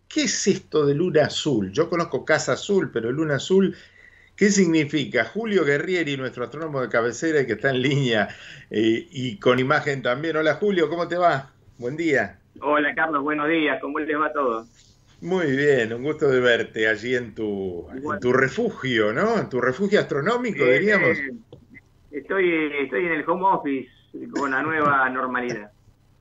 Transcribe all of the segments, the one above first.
¿qué es esto de luna azul? Yo conozco Casa Azul, pero luna azul, ¿qué significa? Julio Guerrieri, nuestro astrónomo de cabecera y que está en línea y con imagen también. Hola Julio, ¿cómo te va? Buen día. Hola Carlos, buenos días, ¿cómo les va todo? Muy bien, un gusto de verte allí en Igual. tu refugio, ¿no? En tu refugio astronómico, Bien, diríamos. estoy en el home office con la nueva normalidad.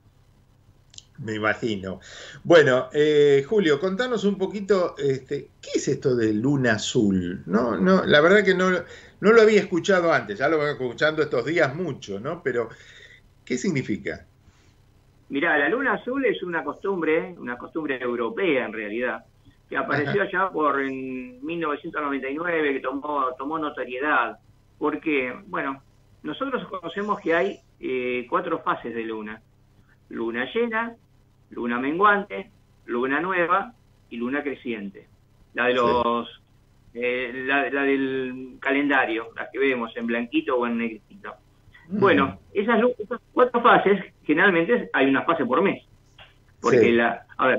Me imagino. Bueno, Julio, contanos un poquito, ¿qué es esto de luna azul? No, no, la verdad que no lo había escuchado antes, ya lo vengo escuchando estos días mucho, ¿no? Pero, ¿qué significa? Mirá, la luna azul es una costumbre europea en realidad, que Ajá, apareció allá por en 1999, que tomó notoriedad. Porque, bueno, nosotros conocemos que hay cuatro fases de luna: luna llena, luna menguante, luna nueva y luna creciente. La de sí. los la del calendario, las que vemos en blanquito o en negrito. Mm, Bueno, esas cuatro fases, generalmente hay una fase por mes, porque sí.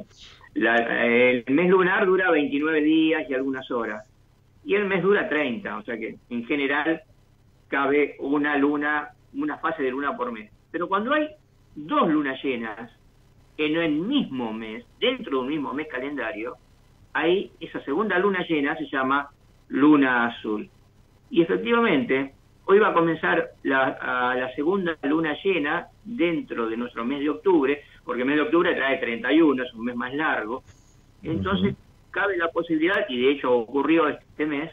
el mes lunar dura 29 días y algunas horas, y el mes dura 30, o sea que en general cabe una fase de luna por mes. Pero cuando hay dos lunas llenas en el mismo mes, dentro de un mismo mes calendario, ahí esa segunda luna llena se llama luna azul. Y efectivamente, hoy va a comenzar la segunda luna llena dentro de nuestro mes de octubre, porque el mes de octubre trae 31, es un mes más largo. Entonces, Ujú. cabe la posibilidad, y de hecho ocurrió este mes,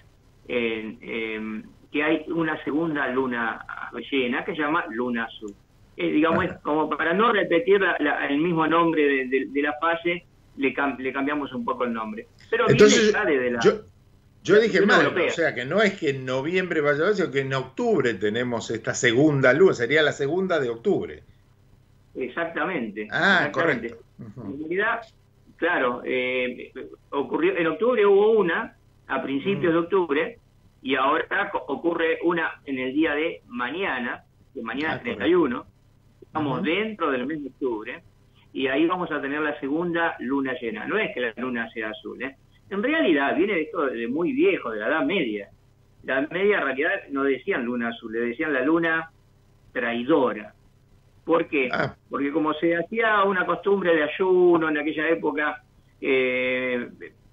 que hay una segunda luna llena que se llama luna azul. Digamos, es Ajá. como para no repetir el mismo nombre de la fase, le cambiamos un poco el nombre. Pero viene Entonces, ya desde yo la dije cultura mal, o europea. sea que no es que en noviembre vaya a ver, sino que en octubre tenemos esta segunda luna, sería la segunda de octubre. Exactamente, Ah, correcto. exactamente. Ujú. En realidad, claro, ocurrió en octubre, hubo una a principios Mm. de octubre, y ahora ocurre una en el día de mañana, que mañana es Ah, correcto. 31. Estamos Ujú. dentro del mes de octubre, y ahí vamos a tener la segunda luna llena. No es que la luna sea azul, ¿eh? En realidad viene de esto de muy viejo, de la Edad Media. La Edad Media en realidad no decían luna azul, le decían la luna traidora. ¿Por qué? Ah, Porque como se hacía una costumbre de ayuno en aquella época, eh,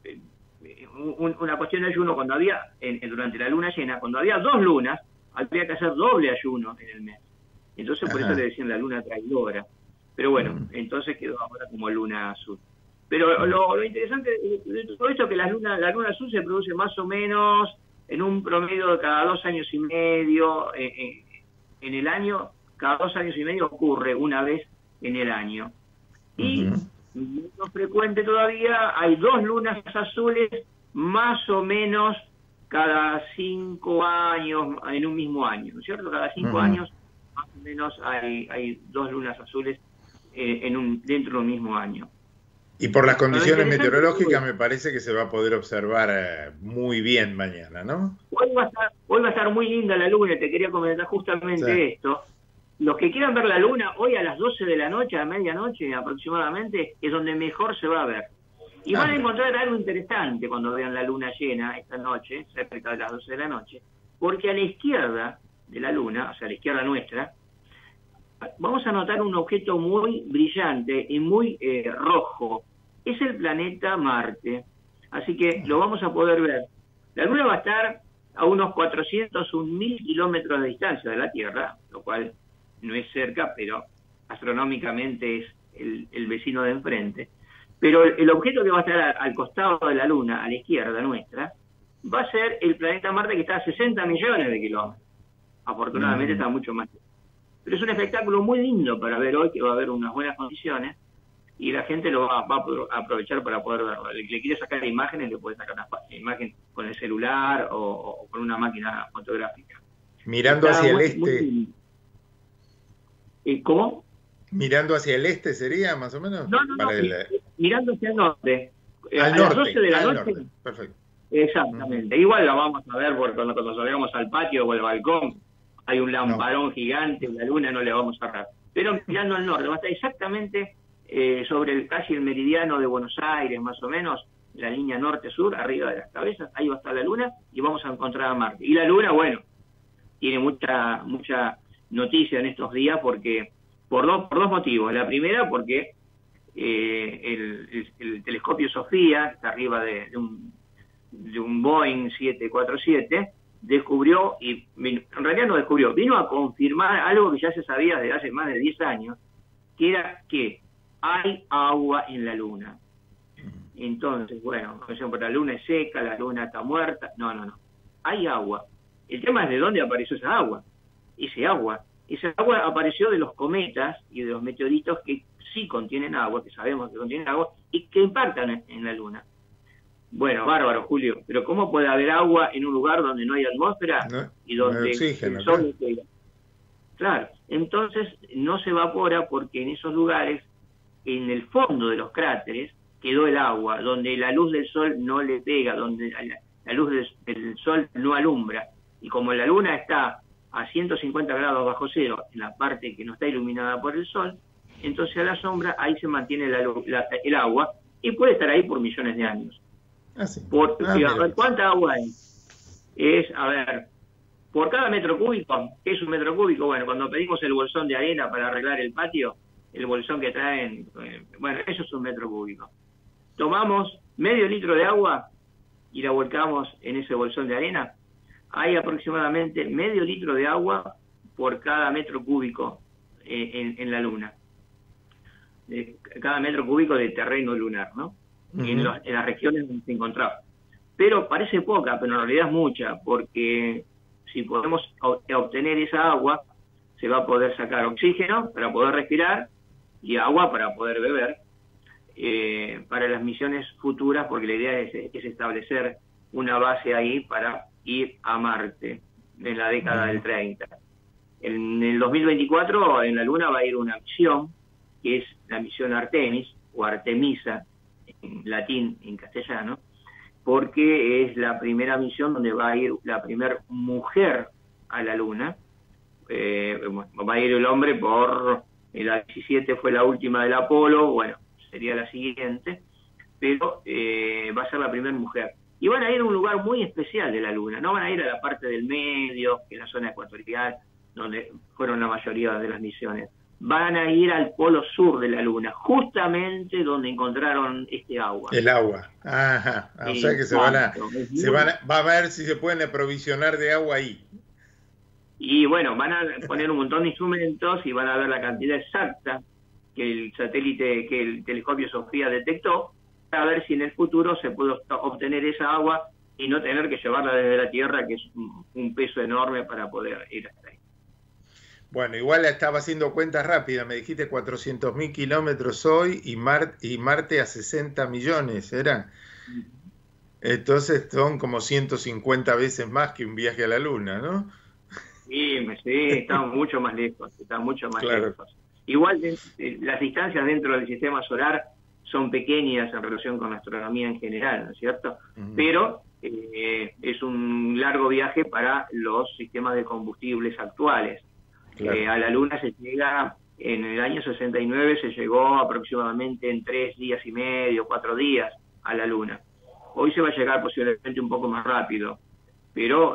una cuestión de ayuno cuando había, durante la luna llena, cuando había dos lunas, había que hacer doble ayuno en el mes. Entonces por eso le ajá. decían la luna traidora. Pero bueno, Mm, entonces quedó ahora como luna azul. Pero mm, lo interesante de todo esto es que la luna azul se produce más o menos en un promedio de cada 2 años y medio en el año. Cada 2 años y medio ocurre una vez en el año. Y ujú, menos frecuente todavía, hay dos lunas azules más o menos cada 5 años en un mismo año, ¿no es cierto? Cada cinco ujú. años más o menos hay dos lunas azules dentro de un mismo año. Y por las Lo condiciones interesante es todo meteorológicas esto. me parece que se va a poder observar muy bien mañana, ¿no? Hoy va a estar muy linda la luna, y te quería comentar Sí. justamente esto. Los que quieran ver la luna hoy a las 12 de la noche, a medianoche aproximadamente, es donde mejor se va a ver. Y Ah, van a mira. encontrar algo interesante cuando vean la luna llena esta noche, cerca de las 12 de la noche, porque a la izquierda de la luna, o sea, a la izquierda nuestra, vamos a notar un objeto muy brillante y muy rojo. Es el planeta Marte. Así que lo vamos a poder ver. La Luna va a estar a unos 401.000 kilómetros de distancia de la Tierra, lo cual no es cerca, pero astronómicamente es el vecino de enfrente. Pero el objeto que va a estar al costado de la Luna, a la izquierda nuestra, va a ser el planeta Marte, que está a 60 millones de kilómetros. Afortunadamente Mm. está mucho más. Pero es un espectáculo muy lindo para ver hoy, que va a haber unas buenas condiciones, y la gente va a poder aprovechar para poder verlo. El que le quiere sacar imágenes, le puede sacar una imagen con el celular o con una máquina fotográfica. Mirando Está hacia el muy, muy este, lindo. ¿Cómo? mirando hacia el este sería más o menos No, no, no, para el mirando hacia el norte. al A las 12 norte, de la al noche, norte. Perfecto. Ujú. exactamente. Igual la vamos a ver porque cuando salgamos al patio o al balcón, hay un No. lamparón gigante, la luna no le vamos a errar. Pero mirando al norte, va a estar exactamente sobre casi el meridiano de Buenos Aires, más o menos, la línea norte-sur, arriba de las cabezas, ahí va a estar la Luna, y vamos a encontrar a Marte. Y la Luna, bueno, tiene mucha noticia en estos días porque por dos motivos. La primera, porque el telescopio Sofía, que está arriba de un Boeing 747, descubrió, y en realidad no descubrió, vino a confirmar algo que ya se sabía desde hace más de 10 años, que era que hay agua en la Luna. Entonces, bueno, por ejemplo, la Luna es seca, la Luna está muerta. No. Hay agua. El tema es de dónde apareció esa agua. Esa agua apareció de los cometas y de los meteoritos que sí contienen agua, que sabemos que contienen agua, y que impactan en la Luna. Bueno, bárbaro, Julio, pero ¿cómo puede haber agua en un lugar donde no hay atmósfera y donde oxígeno, el sol no llega? Claro, entonces no se evapora porque en esos lugares, en el fondo de los cráteres, quedó el agua, donde la luz del sol no le pega, donde la luz del sol no alumbra. Y como la Luna está a 150 grados bajo cero, en la parte que no está iluminada por el sol, entonces a la sombra ahí se mantiene el agua y puede estar ahí por millones de años. ¿Cuánta agua hay? Por cada metro cúbico, ¿qué es un metro cúbico? Bueno, cuando pedimos el bolsón de arena para arreglar el patio, el bolsón que traen, bueno, eso es un metro cúbico. Tomamos medio litro de agua y la volcamos en ese bolsón de arena. Hay aproximadamente medio litro de agua por cada metro cúbico en la Luna. Cada metro cúbico de terreno lunar, ¿no? Uh-huh. En las regiones donde se encontraba. Pero parece poca, pero en realidad es mucha, porque si podemos obtener esa agua, se va a poder sacar oxígeno para poder respirar y agua para poder beber para las misiones futuras, porque la idea es establecer una base ahí para ir a Marte en la década del 30. En el 2024 en la Luna va a ir una misión, que es la misión Artemis, o Artemisa, en latín, en castellano, porque es la primera misión donde va a ir la primera mujer a la Luna. Va a ir el hombre por... La 17 fue la última del Apolo, bueno, sería la siguiente, pero va a ser la primera mujer. Y van a ir a un lugar muy especial de la Luna, no van a ir a la parte del medio, que es la zona ecuatorial, donde fueron la mayoría de las misiones. Van a ir al polo sur de la Luna, justamente donde encontraron este agua. El agua, ajá. O sea que va a ver si se pueden aprovisionar de agua ahí. Y bueno, van a poner un montón de instrumentos y van a ver la cantidad exacta que el satélite, que el telescopio Sofía detectó, para ver si en el futuro se puede obtener esa agua y no tener que llevarla desde la Tierra, que es un peso enorme para poder ir hasta ahí. Bueno, igual estaba haciendo cuentas rápidas, me dijiste 400.000 kilómetros hoy y Marte a 60 millones, ¿era? Entonces son como 150 veces más que un viaje a la Luna, ¿no? Sí, estamos mucho más lejos, lejos. Igual las distancias dentro del sistema solar son pequeñas en relación con la astronomía en general, ¿no es cierto? Uh-huh. Pero es un largo viaje para los sistemas de combustibles actuales. Claro. A la Luna se llega, en el año 69 se llegó aproximadamente en 3 días y medio, 4 días a la Luna. Hoy se va a llegar posiblemente un poco más rápido, pero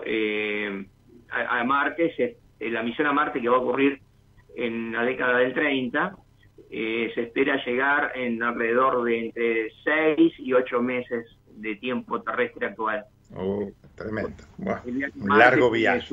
a Marte, la misión a Marte que va a ocurrir en la década del 30, se espera llegar en alrededor de entre 6 y 8 meses de tiempo terrestre actual. Oh, tremendo. Bueno, un largo viaje.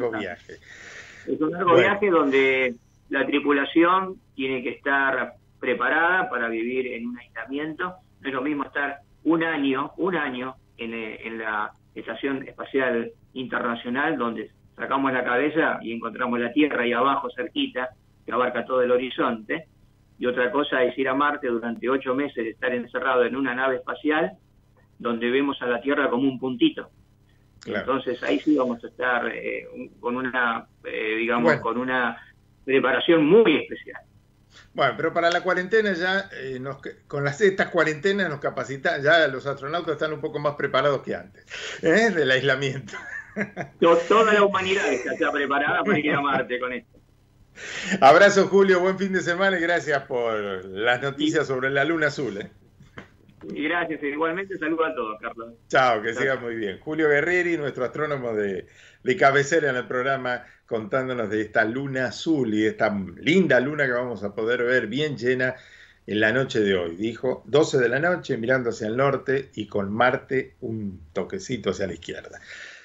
Es un largo viaje donde la tripulación tiene que estar preparada para vivir en un aislamiento. No es lo mismo estar un año en la Estación Espacial Internacional, donde sacamos la cabeza y encontramos la Tierra ahí abajo cerquita, que abarca todo el horizonte, y otra cosa es ir a Marte durante 8 meses, estar encerrado en una nave espacial, donde vemos a la Tierra como un puntito. Claro. Entonces ahí sí vamos a estar con una, con una preparación muy especial. Bueno, pero para la cuarentena ya, con estas cuarentenas nos capacitan, ya los astronautas están un poco más preparados que antes, del aislamiento. Toda la humanidad está preparada para ir a Marte con esto. Abrazo, Julio, buen fin de semana y gracias por las Y, noticias sobre la luna azul. y gracias, igualmente saludo a todos, Carlos. Chao, que Chao, siga chao. muy bien. Julio Guerrieri, nuestro astrónomo de cabecera en el programa, contándonos de esta luna azul y esta linda luna que vamos a poder ver bien llena en la noche de hoy. Dijo 12 de la noche, mirando hacia el norte y con Marte un toquecito hacia la izquierda.